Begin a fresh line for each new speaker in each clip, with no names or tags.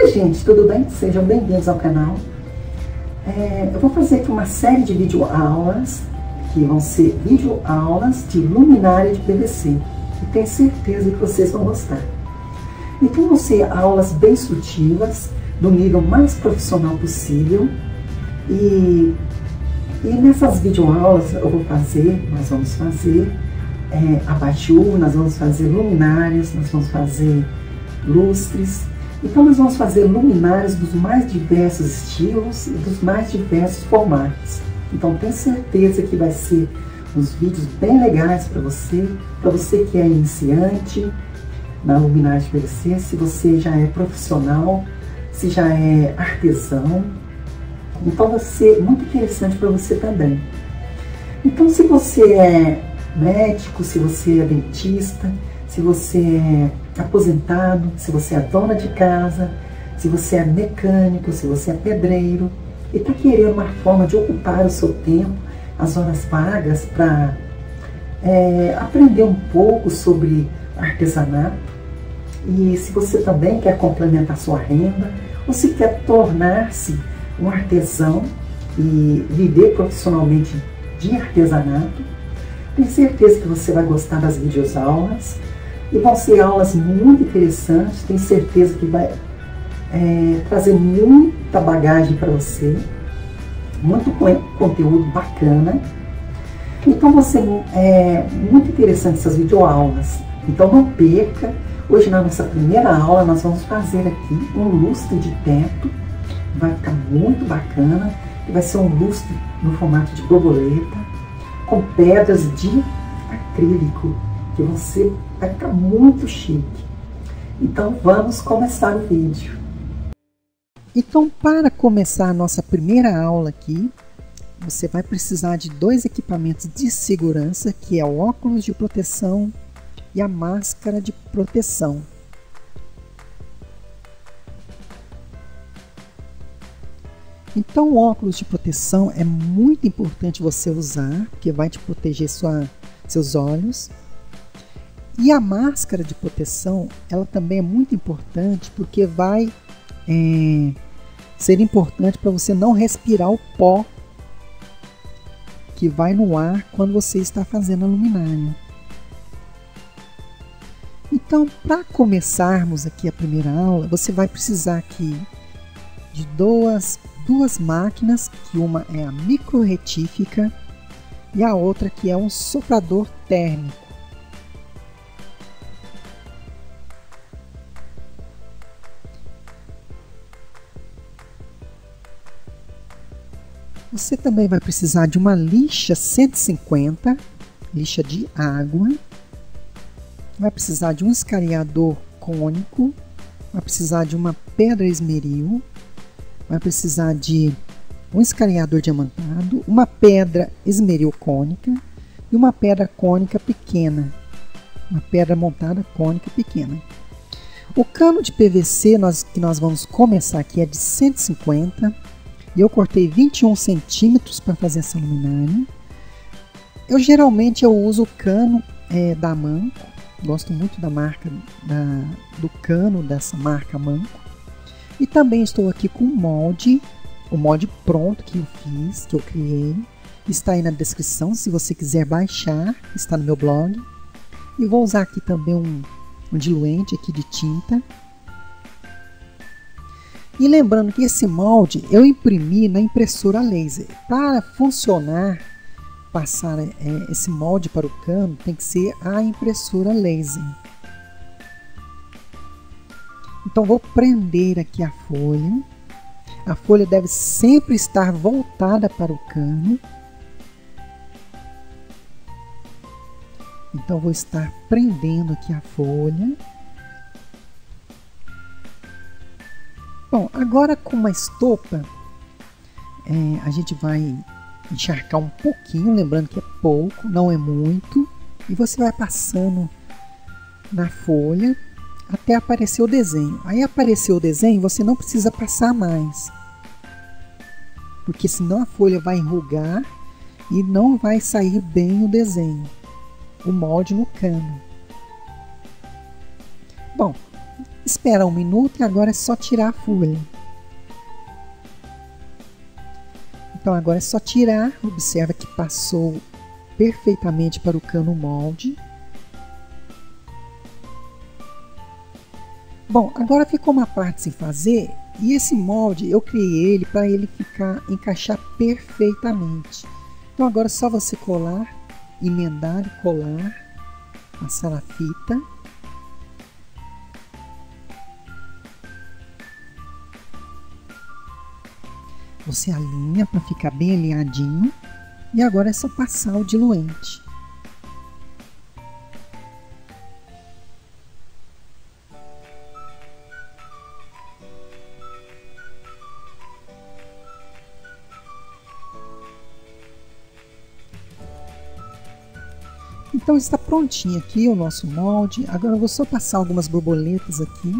Oi gente, tudo bem? Sejam bem-vindos ao canal. Eu vou fazer aqui uma série de videoaulas, que vão ser videoaulas de luminária de PVC. E tenho certeza que vocês vão gostar. Então vão ser aulas bem instrutivas, do nível mais profissional possível. E nessas videoaulas nós vamos fazer abajur, nós vamos fazer luminárias, nós vamos fazer lustres. Então nós vamos fazer luminárias dos mais diversos estilos e dos mais diversos formatos. Então tenho certeza que vai ser uns vídeos bem legais para você que é iniciante na luminária de PVC, se você já é profissional, se já é artesão. Então vai ser muito interessante para você também. Então se você é médico, se você é dentista, se você é aposentado, se você é dona de casa, se você é mecânico, se você é pedreiro e está querendo uma forma de ocupar o seu tempo, as horas vagas, para aprender um pouco sobre artesanato, e se você também quer complementar sua renda ou se quer tornar-se um artesão e viver profissionalmente de artesanato, tenho certeza que você vai gostar das videoaulas. E vão ser aulas muito interessantes, tenho certeza que vai trazer muita bagagem para você, muito conteúdo bacana. Então vai ser muito interessante essas videoaulas. Então não perca. Hoje na nossa primeira aula nós vamos fazer aqui um lustre de teto, vai ficar muito bacana, e vai ser um lustre no formato de borboleta, com pedras de acrílico, que você vai ficar muito chique. Então vamos começar o vídeo. Então, para começar a nossa primeira aula aqui, você vai precisar de dois equipamentos de segurança, que é o óculos de proteção e a máscara de proteção. Então o óculos de proteção é muito importante você usar, porque vai te proteger seus olhos. E a máscara de proteção, ela também é muito importante, porque vai ser importante para você não respirar o pó que vai no ar quando você está fazendo a luminária. Então, para começarmos aqui a primeira aula, você vai precisar aqui de duas máquinas, que uma é a micro retífica e a outra que é um soprador térmico. Você também vai precisar de uma lixa 150, lixa de água. Vai precisar de um escariador cônico. Vai precisar de uma pedra esmeril. Vai precisar de um escariador diamantado, uma pedra esmeril cônica e uma pedra cônica pequena. Uma pedra montada cônica pequena. O cano de PVC que nós vamos começar aqui é de 150. E eu cortei 21 centímetros para fazer essa luminária. Geralmente eu uso o cano da Manco. Gosto muito da marca do cano dessa marca Manco. E também estou aqui com o molde pronto que eu fiz, que eu criei. Está aí na descrição, se você quiser baixar, está no meu blog. E vou usar aqui também um diluente aqui de tinta. E lembrando que esse molde eu imprimi na impressora laser. Para funcionar, passar esse molde para o cano, tem que ser a impressora laser. Então vou prender aqui a folha. A folha deve sempre estar voltada para o cano. Então vou estar prendendo aqui a folha. Bom, agora com uma estopa, a gente vai encharcar um pouquinho, lembrando que é pouco, não é muito. E você vai passando na folha até aparecer o desenho. Aí apareceu o desenho, você não precisa passar mais, porque senão a folha vai enrugar e não vai sair bem o desenho, o molde no cano. Bom, Espera 1 minuto e agora é só tirar a folha. Então agora é só tirar, observa que passou perfeitamente para o cano molde. Bom, agora ficou uma parte sem fazer e esse molde eu criei ele para ele encaixar perfeitamente. Então agora é só você colar, emendar e colar, passar a fita. Você alinha para ficar bem alinhadinho e agora é só passar o diluente. Então está prontinho aqui o nosso molde. Agora eu vou só passar algumas borboletas aqui.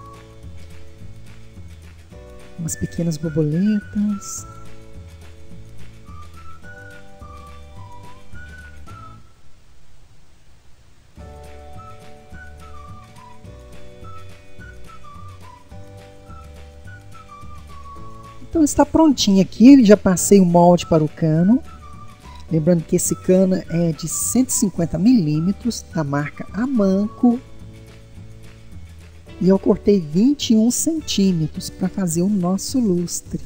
Umas pequenas borboletas. Então está prontinho aqui, já passei o molde para o cano. Lembrando que esse cano é de 150 milímetros, da marca Amanco. E eu cortei 21 centímetros para fazer o nosso lustre.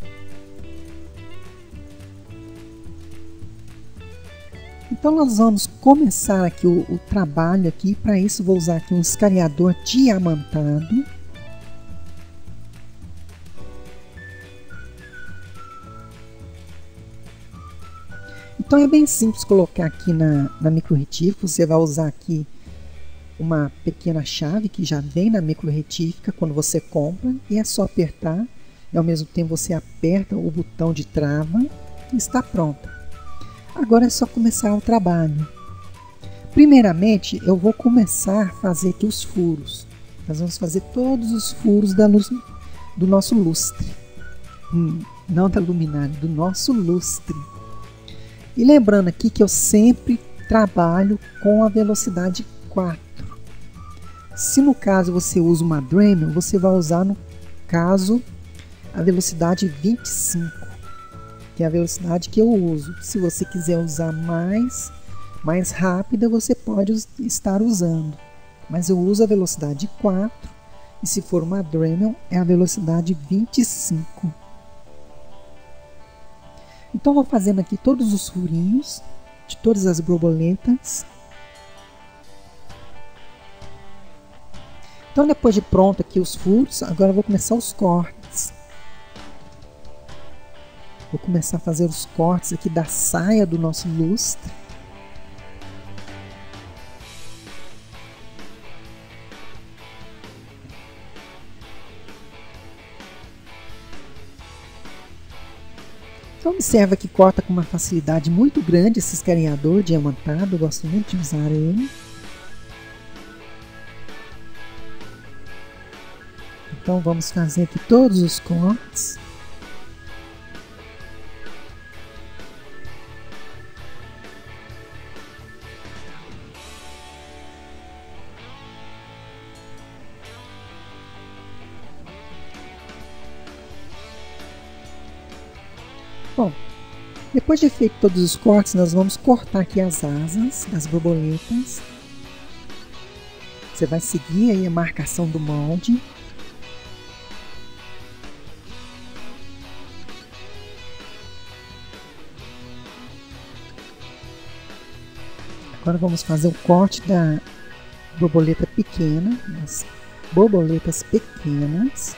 Então nós vamos começar aqui o trabalho aqui. Para isso vou usar aqui um escariador diamantado. Então é bem simples colocar aqui na micro retífica. Você vai usar aqui uma pequena chave que já vem na micro retífica quando você compra, e é só apertar e ao mesmo tempo você aperta o botão de trava e está pronta. Agora é só começar o trabalho. Primeiramente eu vou começar a fazer aqui os furos. Nós vamos fazer todos os furos da luz, do nosso lustre, não da luminária, do nosso lustre. E lembrando aqui que eu sempre trabalho com a velocidade 4. Se no caso você usa uma Dremel, você vai usar no caso a velocidade 25, que é a velocidade que eu uso. Se você quiser usar mais rápida, você pode estar usando. Mas eu uso a velocidade 4 e se for uma Dremel é a velocidade 25. Então vou fazendo aqui todos os furinhos de todas as borboletas. Então depois de pronto aqui os furos, agora eu vou começar os cortes. Vou começar a fazer os cortes aqui da saia do nosso lustre. Então observa que corta com uma facilidade muito grande esse escariador diamantado, eu gosto muito de usar ele. Então vamos fazer aqui todos os cortes. Bom, depois de feito todos os cortes, nós vamos cortar aqui as asas das borboletas. Você vai seguir aí a marcação do molde. Agora vamos fazer o corte da borboleta pequena, das borboletas pequenas.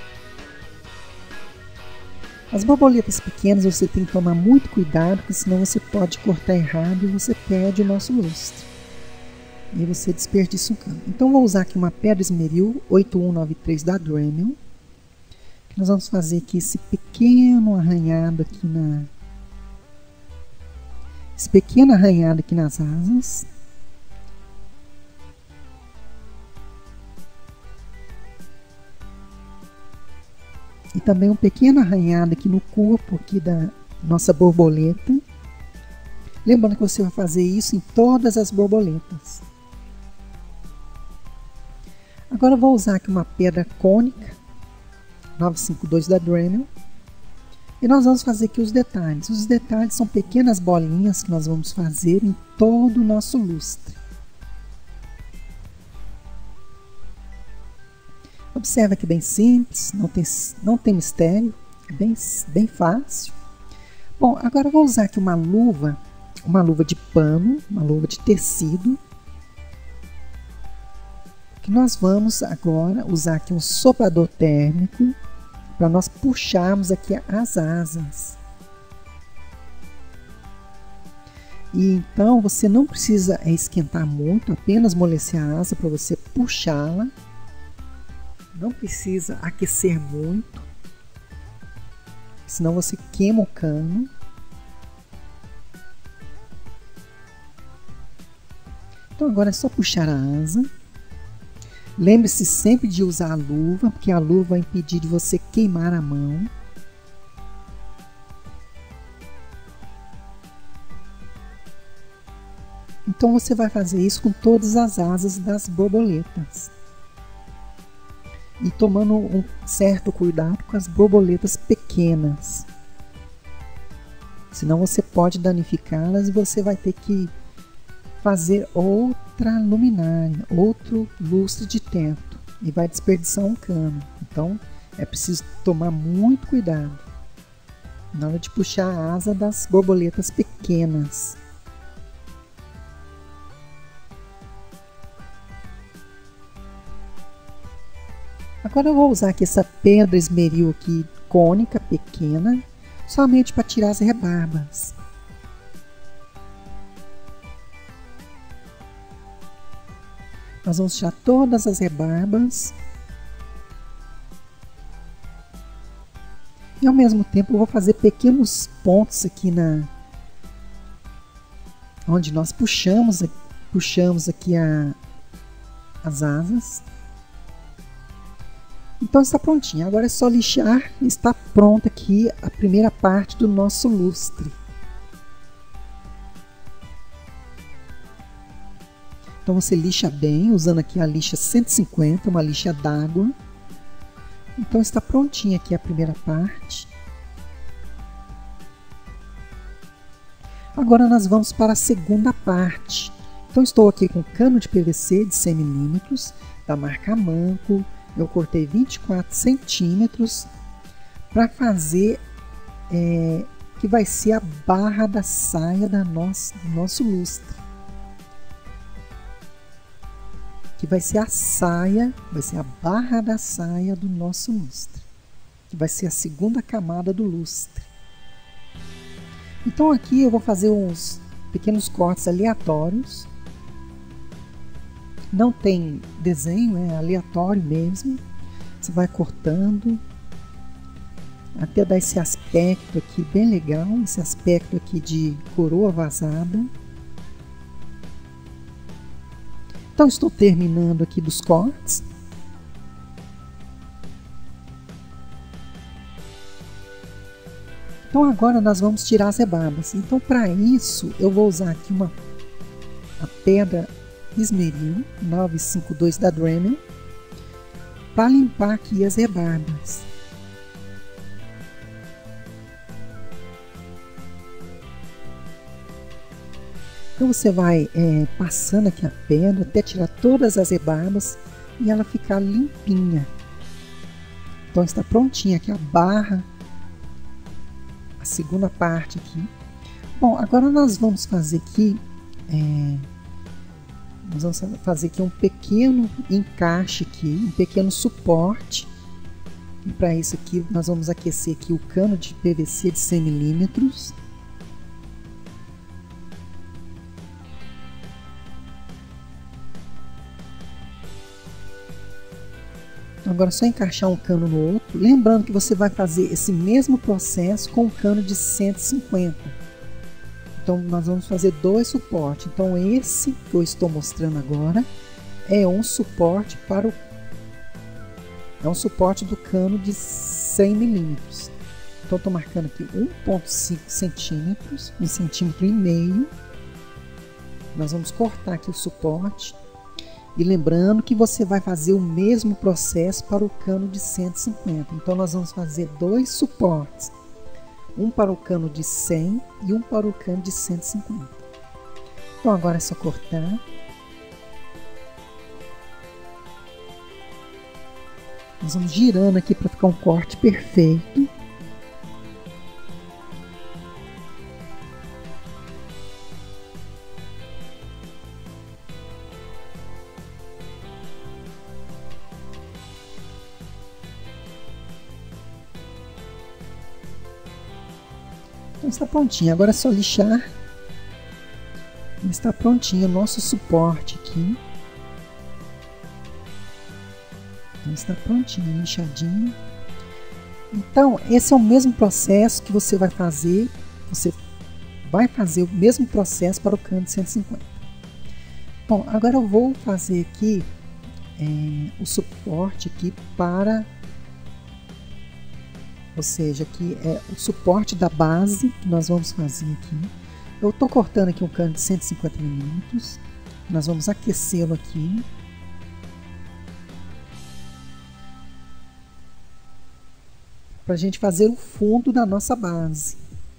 As borboletas pequenas você tem que tomar muito cuidado, porque senão você pode cortar errado e você perde o nosso lustre. E você desperdiça um cano. Então vou usar aqui uma pedra esmeril 8193 da Dremel. Que nós vamos fazer aqui esse pequeno arranhado aqui nas asas. E também um pequeno arranhado aqui no corpo aqui da nossa borboleta. Lembrando que você vai fazer isso em todas as borboletas. Agora eu vou usar aqui uma pedra cônica 952 da Dremel. E nós vamos fazer aqui os detalhes. Os detalhes são pequenas bolinhas que nós vamos fazer em todo o nosso lustre. Observa que é bem simples, não tem mistério, é bem fácil. Bom, agora eu vou usar aqui uma luva de pano, uma luva de tecido. Que nós vamos agora usar aqui um soprador térmico para nós puxarmos aqui as asas. E então você não precisa esquentar muito, apenas amolecer a asa para você puxá-la. Não precisa aquecer muito, senão você queima o cano. Então agora é só puxar a asa. Lembre-se sempre de usar a luva, porque a luva vai impedir de você queimar a mão. Então você vai fazer isso com todas as asas das borboletas. E tomando um certo cuidado com as borboletas pequenas. Senão você pode danificá-las e você vai ter que fazer outra luminária, outro lustre de teto e vai desperdiçar um cano. Então é preciso tomar muito cuidado na hora de puxar a asa das borboletas pequenas. Agora eu vou usar aqui essa pedra esmeril aqui cônica pequena, somente para tirar as rebarbas. Nós vamos tirar todas as rebarbas. E ao mesmo tempo eu vou fazer pequenos pontos aqui onde nós puxamos aqui as asas. Então está prontinho. Agora é só lixar e está pronta aqui a primeira parte do nosso lustre. Então você lixa bem, usando aqui a lixa 150, uma lixa d'água. Então está prontinha aqui a primeira parte. Agora nós vamos para a segunda parte. Então estou aqui com cano de PVC de 100 mm, da marca Manco. Eu cortei 24 centímetros para fazer, que vai ser a barra da saia do nosso lustre. Que vai ser a saia, vai ser a barra da saia do nosso lustre. Que vai ser a segunda camada do lustre. Então aqui eu vou fazer uns pequenos cortes aleatórios. Não tem desenho, é aleatório mesmo. Você vai cortando até dar esse aspecto aqui bem legal, esse aspecto aqui de coroa vazada. Então estou terminando aqui dos cortes. Então agora nós vamos tirar as rebarbas. Então para isso eu vou usar aqui a pedra esmeril 952 da Dremel para limpar aqui as rebarbas. Então você vai passando aqui a pedra até tirar todas as rebarbas e ela ficar limpinha. Então está prontinha aqui a barra, a segunda parte aqui. Bom, agora nós vamos fazer aqui um pequeno encaixe aqui, um pequeno suporte. E para isso aqui nós vamos aquecer aqui o cano de PVC de 100 mm. Agora é só encaixar um cano no outro, lembrando que você vai fazer esse mesmo processo com o cano de 150. Então nós vamos fazer dois suportes. Então esse que eu estou mostrando agora é um suporte do cano de 100 mm. Então estou marcando aqui 1,5 centímetros, 1,5 cm. Nós vamos cortar aqui o suporte E lembrando que você vai fazer o mesmo processo para o cano de 150. Então nós vamos fazer 2 suportes. Um para o cano de 100 e um para o cano de 150. Então agora é só cortar. Nós vamos girando aqui para ficar um corte perfeito. Então está prontinho, agora é só lixar. Está prontinho o nosso suporte aqui. Então está prontinho, lixadinho. Então esse é o mesmo processo que você vai fazer. Você vai fazer o mesmo processo para o cano de 150. Bom, agora eu vou fazer aqui o suporte aqui para... Ou seja, aqui é o suporte da base que nós vamos fazer aqui. Eu estou cortando aqui um cano de 150 milímetros. Nós vamos aquecê-lo aqui. Para a gente fazer o fundo da nossa base.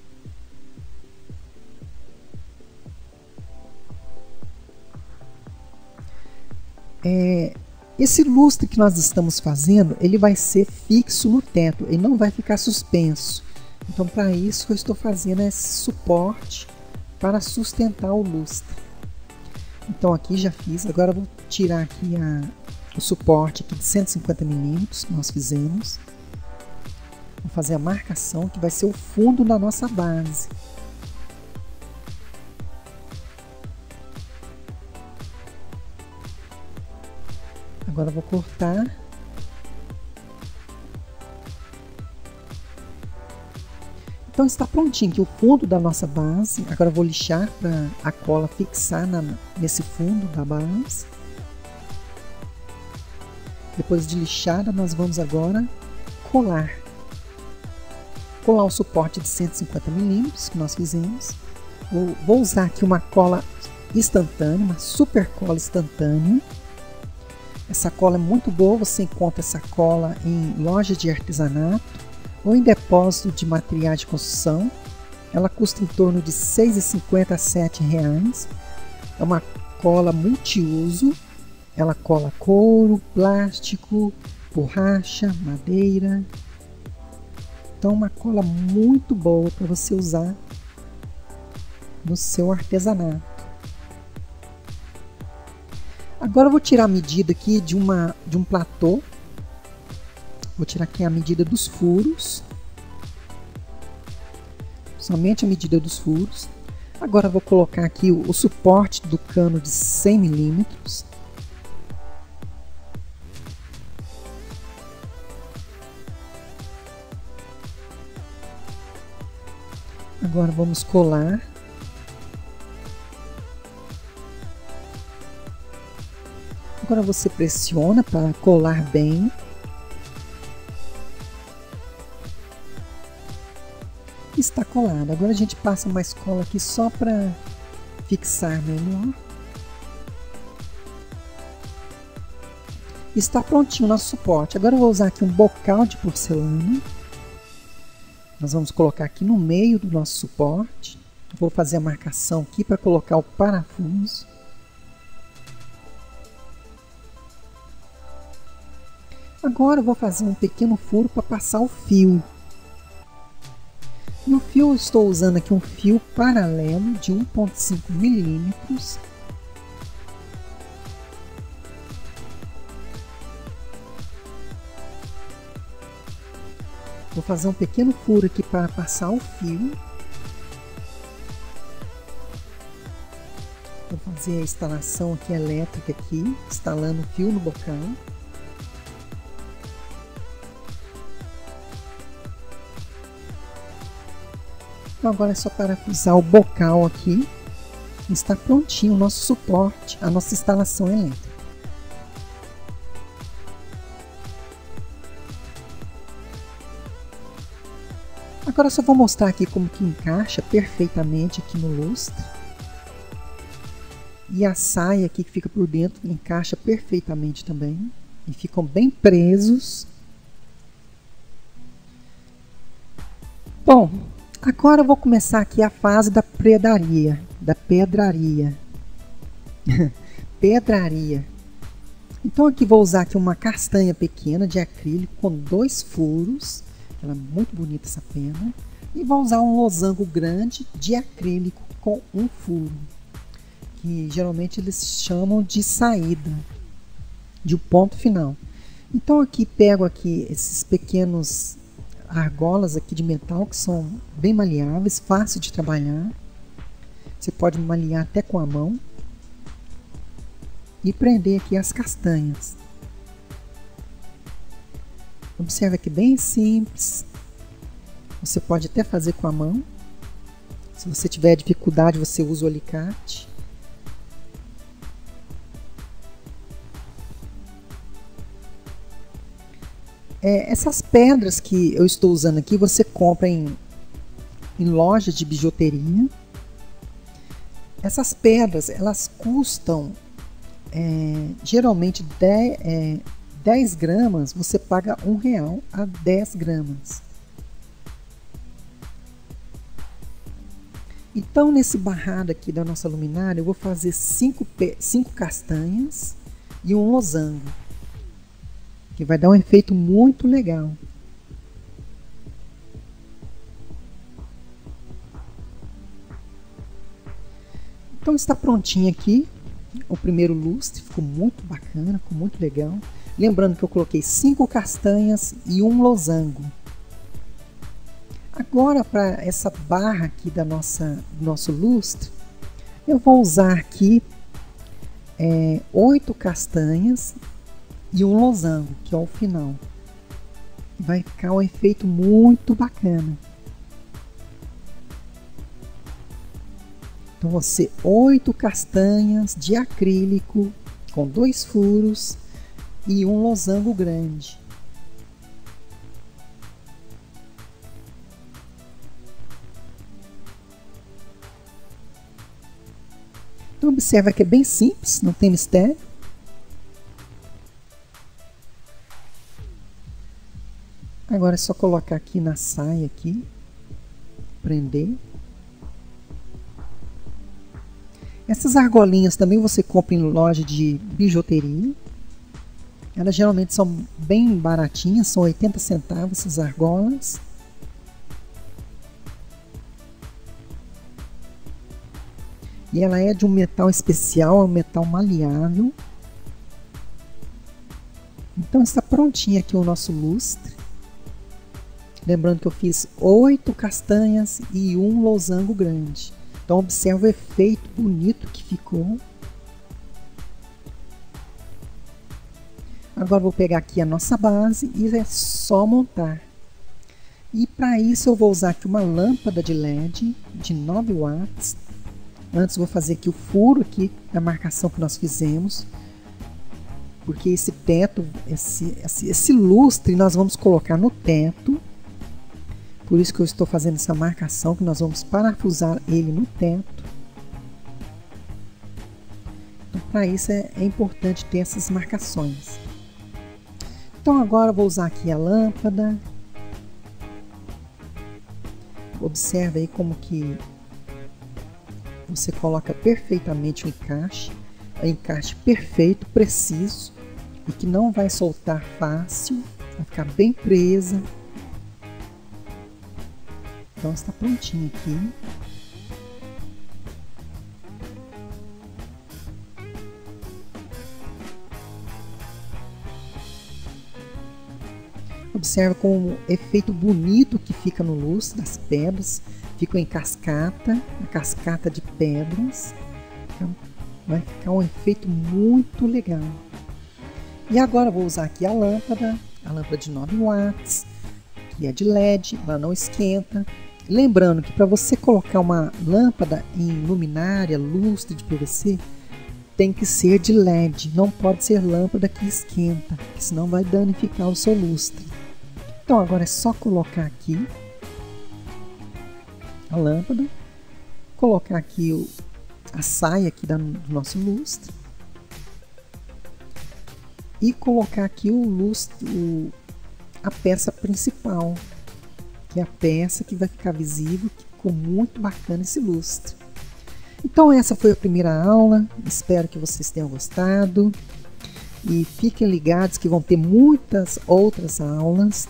Esse lustre que nós estamos fazendo, ele vai ser fixo no teto, ele não vai ficar suspenso. Então para isso eu estou fazendo esse suporte para sustentar o lustre. Então aqui já fiz, agora eu vou tirar aqui o suporte aqui de 150 milímetros que nós fizemos. Vou fazer a marcação que vai ser o fundo da nossa base. Agora eu vou cortar. Então está prontinho aqui o fundo da nossa base. Agora eu vou lixar para a cola fixar nesse fundo da base. Depois de lixada, nós vamos agora colar. Colar o suporte de 150 milímetros que nós fizemos. Vou usar aqui uma cola instantânea, uma super cola instantânea. Essa cola é muito boa, você encontra essa cola em loja de artesanato ou em depósito de materiais de construção. Ela custa em torno de R$ 6,50 a R$ 7,00. É uma cola multiuso. Ela cola couro, plástico, borracha, madeira. Então uma cola muito boa para você usar no seu artesanato. Agora eu vou tirar a medida aqui de um platô. Vou tirar aqui a medida dos furos. Somente a medida dos furos. Agora eu vou colocar aqui o suporte do cano de 100 milímetros. Agora vamos colar. Agora você pressiona para colar bem. Está colado. Agora a gente passa mais cola aqui só para fixar melhor. Está prontinho o nosso suporte. Agora eu vou usar aqui um bocal de porcelana. Nós vamos colocar aqui no meio do nosso suporte. Vou fazer a marcação aqui para colocar o parafuso. Agora eu vou fazer um pequeno furo para passar o fio. No fio eu estou usando aqui um fio paralelo de 1,5 milímetros. Vou fazer um pequeno furo aqui para passar o fio. Vou fazer a instalação aqui elétrica aqui, instalando o fio no bocal. Então agora é só parafusar o bocal aqui. Está prontinho o nosso suporte, a nossa instalação elétrica. Agora eu só vou mostrar aqui como que encaixa perfeitamente aqui no lustre. E a saia aqui que fica por dentro encaixa perfeitamente também. E ficam bem presos. Bom, agora eu vou começar aqui a fase da pedraria. Pedraria. Então aqui vou usar aqui uma castanha pequena de acrílico com 2 furos. Ela é muito bonita essa pena. E vou usar um losango grande de acrílico com 1 furo. Que geralmente eles chamam de saída. De um ponto final. Então aqui pego aqui esses pequenos argolas aqui de metal que são bem maleáveis, fácil de trabalhar. Você pode malear até com a mão. E prender aqui as castanhas. Observe que bem simples. Você pode até fazer com a mão. Se você tiver dificuldade, você usa o alicate. Essas pedras que eu estou usando aqui, você compra em loja de bijuteria. Essas pedras, elas custam geralmente 10 gramas, você paga R$1 a 10 gramas. Então, nesse barrado aqui da nossa luminária, eu vou fazer 5 castanhas e um losango, que vai dar um efeito muito legal. Então, está prontinho aqui o primeiro lustre, ficou muito bacana, ficou muito legal. Lembrando que eu coloquei 5 castanhas e um losango. Agora, para essa barra aqui do nosso lustre, eu vou usar aqui 8 castanhas e um losango, que é o final. Vai ficar um efeito muito bacana. Então, vão ser 8 castanhas de acrílico com 2 furos e um losango grande. Então, observa que é bem simples, não tem mistério. Agora é só colocar aqui na saia aqui, prender. Essas argolinhas também você compra em loja de bijuteria. Elas geralmente são bem baratinhas, são 80 centavos essas argolas. E ela é de um metal especial, é um metal maleável. Então está prontinho aqui o nosso lustre. Lembrando que eu fiz 8 castanhas e um losango grande. Então observa o efeito bonito que ficou. Agora vou pegar aqui a nossa base e é só montar. E para isso eu vou usar aqui uma lâmpada de LED de 9 watts. Antes vou fazer aqui o furo aqui da marcação que nós fizemos. Porque esse teto, esse lustre nós vamos colocar no teto. Por isso que eu estou fazendo essa marcação, que nós vamos parafusar ele no teto. Então, para isso é importante ter essas marcações. Então agora eu vou usar aqui a lâmpada. Observe aí como que você coloca perfeitamente o encaixe perfeito, preciso, e que não vai soltar fácil, vai ficar bem presa. Então está prontinho aqui. Observa com o efeito bonito que fica no lustre das pedras. Ficam em cascata, a cascata de pedras. Então, vai ficar um efeito muito legal. E agora eu vou usar aqui a lâmpada de 9 watts, que é de LED, ela não esquenta. Lembrando que para você colocar uma lâmpada em luminária, lustre de PVC, tem que ser de LED, não pode ser lâmpada que esquenta, senão vai danificar o seu lustre. Então agora é só colocar aqui a lâmpada, colocar aqui a saia aqui do nosso lustre e colocar aqui o lustre, a peça principal, que é a peça que vai ficar visível, que ficou muito bacana esse lustre. Então essa foi a primeira aula, espero que vocês tenham gostado e fiquem ligados que vão ter muitas outras aulas.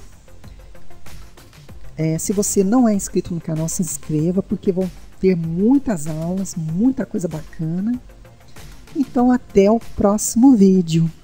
Se você não é inscrito no canal, se inscreva, porque vão ter muitas aulas, muita coisa bacana. Então até o próximo vídeo.